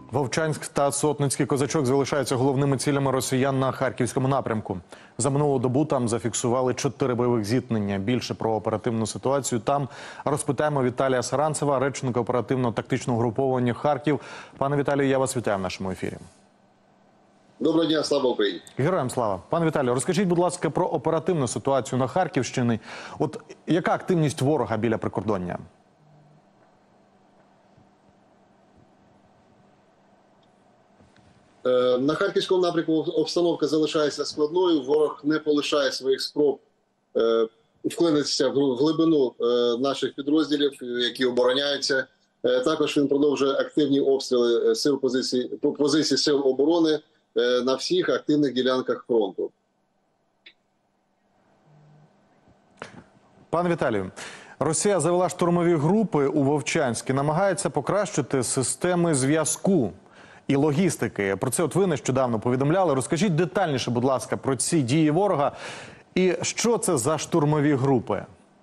Вовчанськ та Сотницький Козачок залишаються головними цілями росіян на Харківському напрямку. За минулу добу там зафіксували 4 бойових зіткнення. Більше про оперативну ситуацію там розпитаємо Віталія Саранцева, речника оперативно-тактичного угруповання «Харків». Пане Віталію, я вас вітаю в нашому ефірі. Доброго дня, слава Україні. Героям слава. Пане Віталію, розкажіть, будь ласка, про оперативну ситуацію на Харківщині. От яка активність ворога біля прикордоння? На Харківському напрямку обстановка залишається складною. Ворог не полишає своїх спроб вклинитися в глибину наших підрозділів, які обороняються. Також він продовжує активні обстріли позицій сил оборони на всіх активних ділянках фронту. Пане Віталію, Росія завела штурмові групи у Вовчанську, намагається покращити системи зв'язку і логістики. Про це ви нещодавно повідомляли. Розкажіть детальніше, будь ласка, про ці дії ворога і що це за штурмові групи?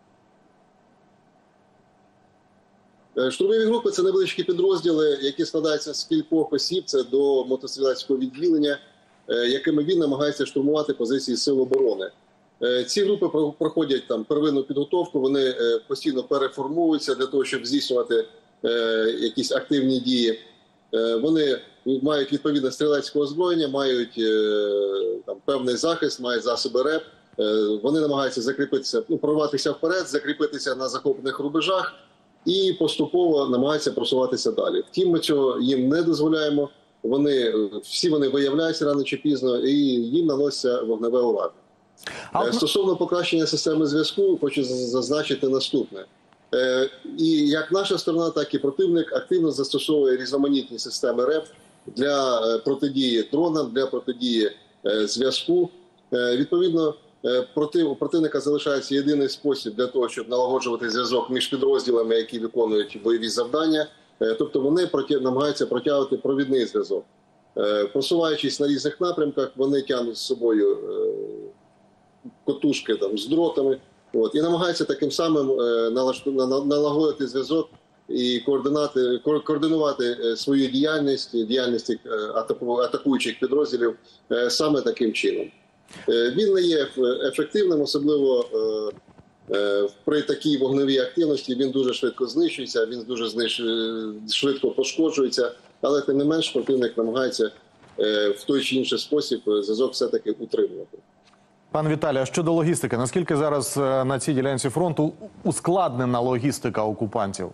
Штурмові групи – це невеличкі підрозділи, які складаються з кількох осіб. Це до мотострілецького відділення, якими він намагається штурмувати позиції сил оборони. Ці групи проходять там первинну підготовку, вони постійно переформуються для того, щоб здійснювати якісь активні дії. Вони мають відповідне стрілецьке озброєння, мають там певний захист, мають засоби РЕП. Вони намагаються закріпитися, прорватися вперед, закріпитися на захоплених рубежах і поступово намагаються просуватися далі. Втім, ми цього їм не дозволяємо. Всі вони виявляються рано чи пізно і їм наноситься вогневе ураження. Стосовно покращення системи зв'язку, хочу зазначити наступне. І як наша сторона, так і противник активно застосовує різноманітні системи РЕП для протидії дронам, для протидії зв'язку. Відповідно, у противника залишається єдиний спосіб для того, щоб налагоджувати зв'язок між підрозділами, які виконують бойові завдання. Тобто вони намагаються протягувати провідний зв'язок. Просуваючись на різних напрямках, вони тягнуть з собою котушки з дротами. І намагаються таким самим налагодити зв'язок і координувати свою діяльність атакуючих підрозділів саме таким чином. Він не є ефективним, особливо при такій вогневій активності. Він дуже швидко знищується, він дуже швидко пошкоджується, але тим не менш противник намагається в той чи інший спосіб зв'язок все-таки утримувати. Пане Віталію, а щодо логістики, наскільки зараз на цій ділянці фронту ускладнена логістика окупантів?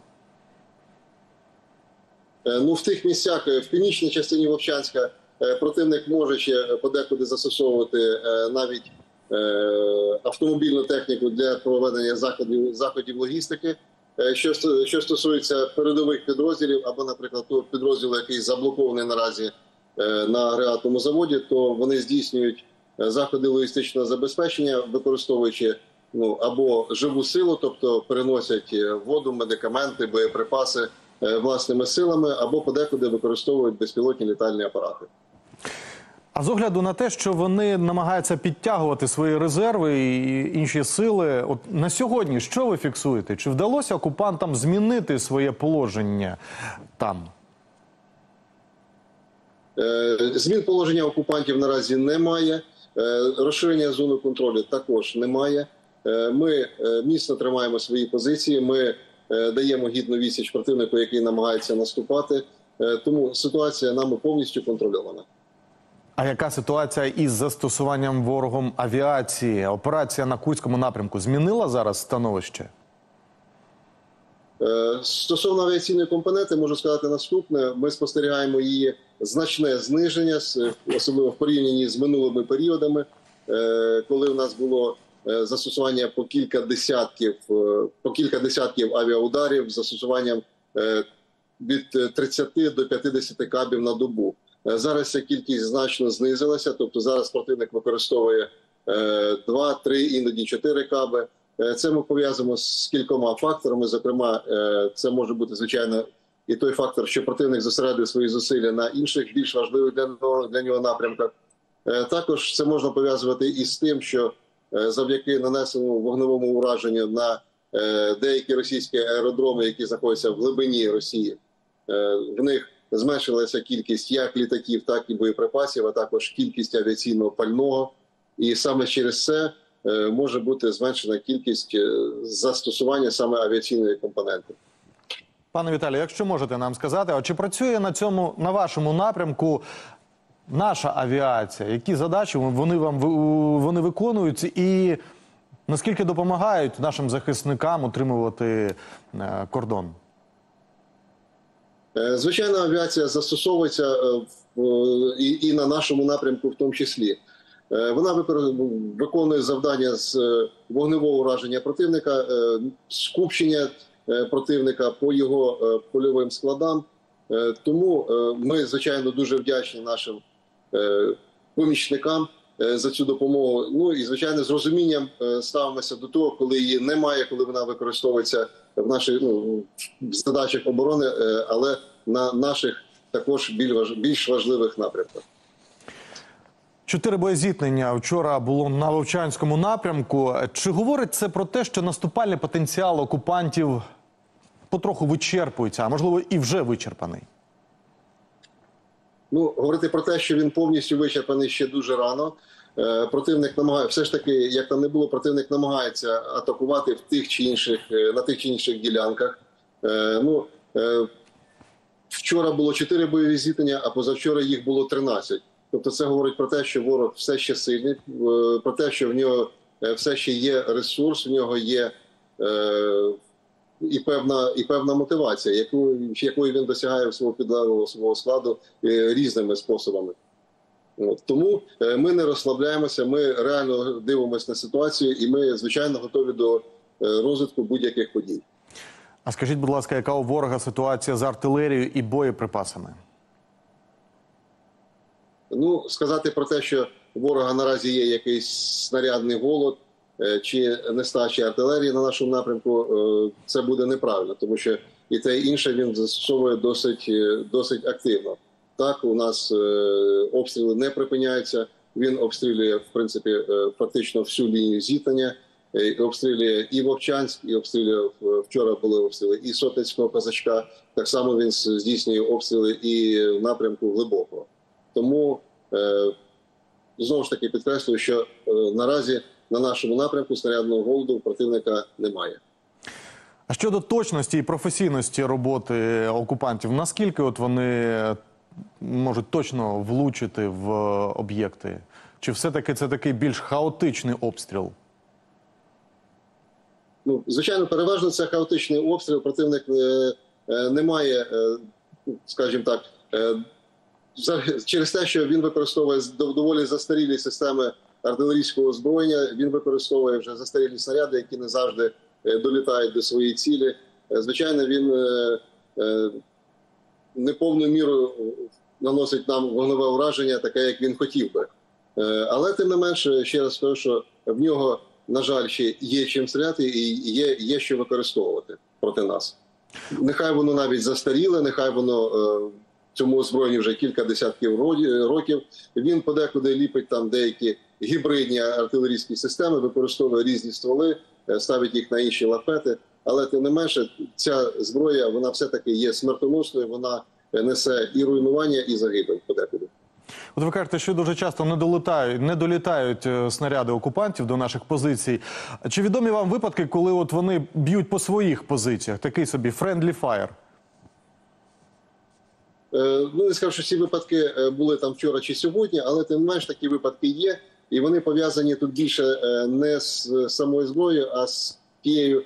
В тих місцях, в північній частині Вовчанська, противник може ще подекуди застосовувати навіть автомобільну техніку для проведення заходів логістики. Що стосується передових підрозділів або, наприклад, того підрозділу, який заблокований наразі на агрегатному заводі, то вони здійснюють заходи логістичного забезпечення, використовуючи або живу силу, тобто переносять воду, медикаменти, боєприпаси власними силами, або подекуди використовують безпілотні літальні апарати. А з огляду на те, що вони намагаються підтягувати свої резерви і інші сили, от на сьогодні що ви фіксуєте? Чи вдалося окупантам змінити своє положення там? Змін положення окупантів наразі немає. Розширення зони контролю також немає. Ми міцно тримаємо свої позиції, ми даємо гідну відсіч противнику, який намагається наступати. Тому ситуація нами повністю контрольована. А яка ситуація із застосуванням ворогом авіації? Операція на Курському напрямку змінила зараз становище? Стосовно авіаційної компоненти, можу сказати наступне. Ми спостерігаємо її значне зниження, особливо в порівнянні з минулими періодами, коли у нас було застосування по кілька десятків авіаударів з застосуванням від 30 до 50 кабів на добу. Зараз ця кількість значно знизилася, тобто зараз противник використовує 2, 3, іноді 4 каби. Це ми пов'язуємо з кількома факторами, зокрема, це може бути, звичайно, і той фактор, що противник зосередив свої зусилля на інших, більш важливих для нього напрямках. Також це можна пов'язувати із тим, що завдяки нанесеному вогневому ураженню на деякі російські аеродроми, які знаходяться в глибині Росії, в них зменшилася кількість як літаків, так і боєприпасів, а також кількість авіаційного пального. І саме через це може бути зменшена кількість застосування саме авіаційної компоненти. Пане Віталію, якщо можете нам сказати, а чи працює на вашому напрямку наша авіація? Які задачі вони виконують і наскільки допомагають нашим захисникам утримувати кордон? Звичайно, авіація застосовується і на нашому напрямку в тому числі. Вона виконує завдання з вогневого ураження противника, скупчення противника по його польовим складам. Тому ми, звичайно, дуже вдячні нашим помічникам за цю допомогу. Ну і, звичайно, з розумінням ставимося до того, коли її немає, коли вона використовується в наших задачах оборони, але на наших також більш важливих напрямках. 4 боєзіткнення вчора було на Вовчанському напрямку. Чи говорить це про те, що наступальний потенціал окупантів потроху вичерпується, а можливо і вже вичерпаний? Ну, говорити про те, що він повністю вичерпаний, ще дуже рано. Противник намагається, все ж таки, як там не було, противник намагається атакувати на тих чи інших ділянках. Вчора було 4 бойові зіткнення, а позавчора їх було 13. Тобто це говорить про те, що ворог все ще сильний, про те, що в нього все ще є ресурс, в нього є і певна мотивація, якої він досягає в свого підлеглого свого складу різними способами. Тому ми не розслабляємося, ми реально дивимося на ситуацію і ми, звичайно, готові до розвитку будь-яких подій. А скажіть, будь ласка, яка у ворога ситуація з артилерією і боєприпасами? Ну, сказати про те, що у ворога наразі є якийсь снарядний голод чи нестача артилерії на нашому напрямку, це буде неправильно, тому що і те, і інше він застосовує досить активно. Так, у нас обстріли не припиняються, він обстрілює, в принципі, фактично всю лінію зіткнення, обстрілює і Вовчанськ, і обстрілює, вчора були обстріли і Сотницького Козачка, так само він здійснює обстріли і в напрямку Глибокого. Тому, знову ж таки, підкреслюю, що наразі на нашому напрямку снарядного голоду у противника немає. А щодо точності і професійності роботи окупантів, наскільки вони можуть точно влучити в об'єкти? Чи все-таки це такий більш хаотичний обстріл? Ну, звичайно, переважно це хаотичний обстріл. Противник не має, скажімо так, через те, що він використовує доволі застарілі системи артилерійського озброєння, він використовує вже застарілі снаряди, які не завжди долітають до своєї цілі. Звичайно, він не повною мірою наносить нам вогневе ураження, таке, як він хотів би. Але, тим не менше, ще раз скажу, що в нього, на жаль, ще є чим стріляти і є що використовувати проти нас. Нехай воно навіть застаріле, нехай воно цьому озброєнні вже кілька десятків років. Він подекуди ліпить там деякі гібридні артилерійські системи, використовує різні стволи, ставить їх на інші лафети. Але тим не менше, ця зброя, вона все-таки є смертоносною, вона несе і руйнування, і загибель подекуди. От ви кажете, що дуже часто не долітають снаряди окупантів до наших позицій. Чи відомі вам випадки, коли от вони б'ють по своїх позиціях? Такий собі friendly fire? Ну, не скажу, що всі випадки були там вчора чи сьогодні, але тим не менш такі випадки є. І вони пов'язані тут більше не з самою зброєю, а з тією,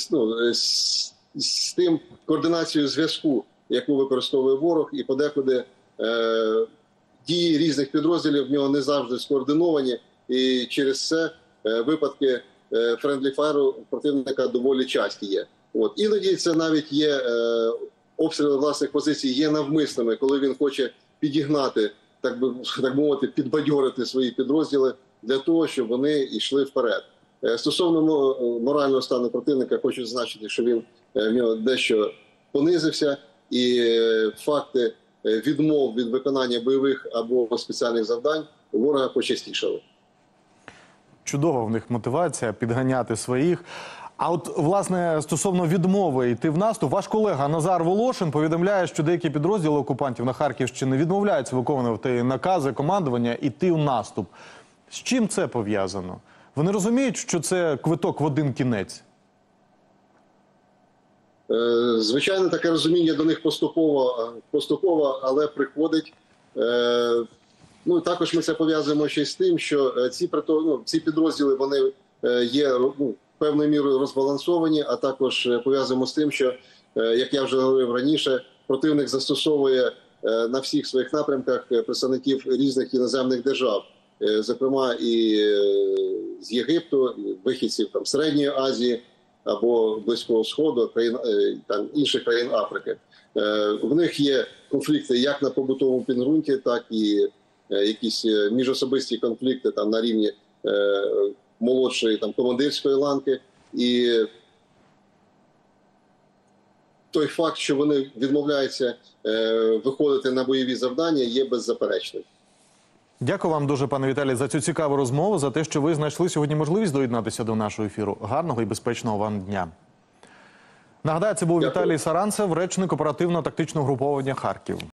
з тим координацією зв'язку, яку використовує ворог, і подекуди дії різних підрозділів в нього не завжди скоординовані, і через це випадки friendly fire противника доволі часті є. Іноді це навіть є обстріли власних позицій є навмисними, коли він хоче підігнати, так би мовити, підбадьорити свої підрозділи для того, щоб вони йшли вперед. Стосовно морального стану противника, хочу зазначити, що він в нього дещо понизився, і факти відмов від виконання бойових або спеціальних завдань у ворога почастішали. Чудова в них мотивація підганяти своїх. А от, власне, стосовно відмови йти в наступ, ваш колега Назар Волошин повідомляє, що деякі підрозділи окупантів на Харківщині відмовляються виконувати накази командування йти в наступ. З чим це пов'язано? Вони розуміють, що це квиток в один кінець? Звичайно, таке розуміння до них поступово, але приходить. Ну, також ми це пов'язуємо ще й з тим, що ці підрозділи вони є певною мірою розбалансовані, а також пов'язуємо з тим, що, як я вже говорив раніше, противник застосовує на всіх своїх напрямках представників різних іноземних держав, зокрема і з Єгипту, і вихідців там Середньої Азії або Близького Сходу, інших країн Африки. В них є конфлікти як на побутовому підґрунті, так і якісь міжособисті конфлікти там на рівні молодшої командирської ланки. І той факт, що вони відмовляються виходити на бойові завдання, є беззаперечним. Дякую вам дуже, пане Віталій, за цю цікаву розмову, за те, що ви знайшли сьогодні можливість доєднатися до нашого ефіру. Гарного і безпечного вам дня. Нагадаю, це був Віталій Саранцев, речник оперативно-тактичного груповання «Харків».